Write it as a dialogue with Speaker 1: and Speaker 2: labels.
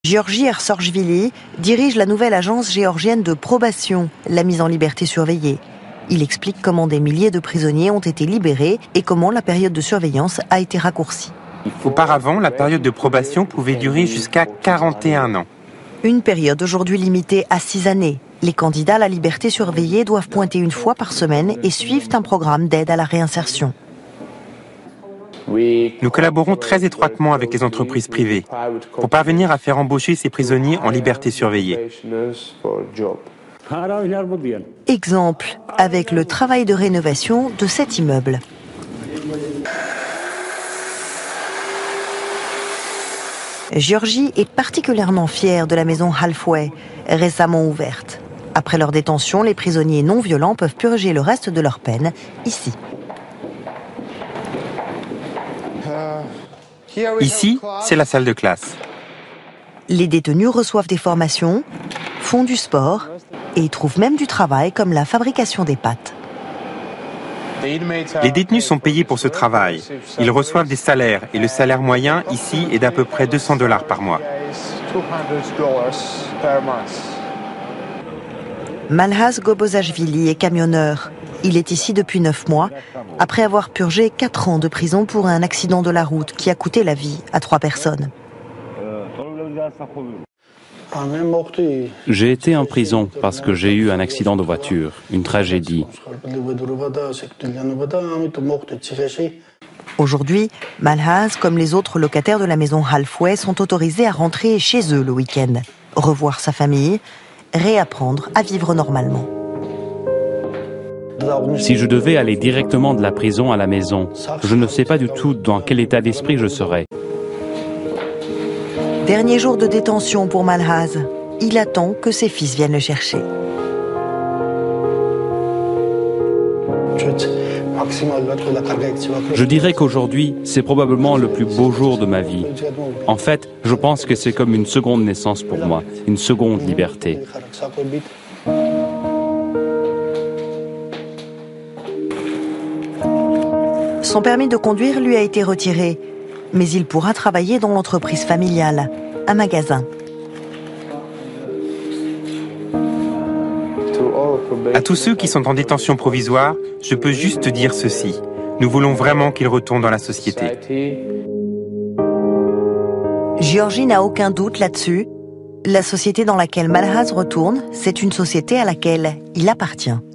Speaker 1: Giorgi Ersorgvili dirige la nouvelle agence géorgienne de probation, la mise en liberté surveillée. Il explique comment des milliers de prisonniers ont été libérés et comment la période de surveillance a été raccourcie.
Speaker 2: Auparavant, la période de probation pouvait durer jusqu'à 41 ans.
Speaker 1: Une période aujourd'hui limitée à 6 années. Les candidats à la liberté surveillée doivent pointer une fois par semaine et suivent un programme d'aide à la réinsertion.
Speaker 2: Nous collaborons très étroitement avec les entreprises privées pour parvenir à faire embaucher ces prisonniers en liberté surveillée.
Speaker 1: Exemple avec le travail de rénovation de cet immeuble. Giorgi est particulièrement fière de la maison Halfway, récemment ouverte. Après leur détention, les prisonniers non violents peuvent purger le reste de leur peine ici.
Speaker 2: Ici, c'est la salle de classe.
Speaker 1: Les détenus reçoivent des formations, font du sport et trouvent même du travail comme la fabrication des pâtes.
Speaker 2: Les détenus sont payés pour ce travail. Ils reçoivent des salaires et le salaire moyen ici est d'à peu près $200 par mois.
Speaker 1: Malhaz Gobozashvili est camionneur. Il est ici depuis 9 mois, après avoir purgé 4 ans de prison pour un accident de la route qui a coûté la vie à 3 personnes.
Speaker 3: J'ai été en prison parce que j'ai eu un accident de voiture, une tragédie.
Speaker 1: Aujourd'hui, Malhaz, comme les autres locataires de la maison Halfway, sont autorisés à rentrer chez eux le week-end, revoir sa famille, réapprendre à vivre normalement.
Speaker 3: Si je devais aller directement de la prison à la maison, je ne sais pas du tout dans quel état d'esprit je serais.
Speaker 1: Dernier jour de détention pour Malhaz. Il attend que ses fils viennent le chercher.
Speaker 3: Je dirais qu'aujourd'hui, c'est probablement le plus beau jour de ma vie. En fait, je pense que c'est comme une seconde naissance pour moi, une seconde liberté.
Speaker 1: Son permis de conduire lui a été retiré, mais il pourra travailler dans l'entreprise familiale, un magasin.
Speaker 2: À tous ceux qui sont en détention provisoire, je peux juste dire ceci. Nous voulons vraiment qu'ils retournent dans la société.
Speaker 1: Giorgi n'a aucun doute là-dessus. La société dans laquelle Malhaz retourne, c'est une société à laquelle il appartient.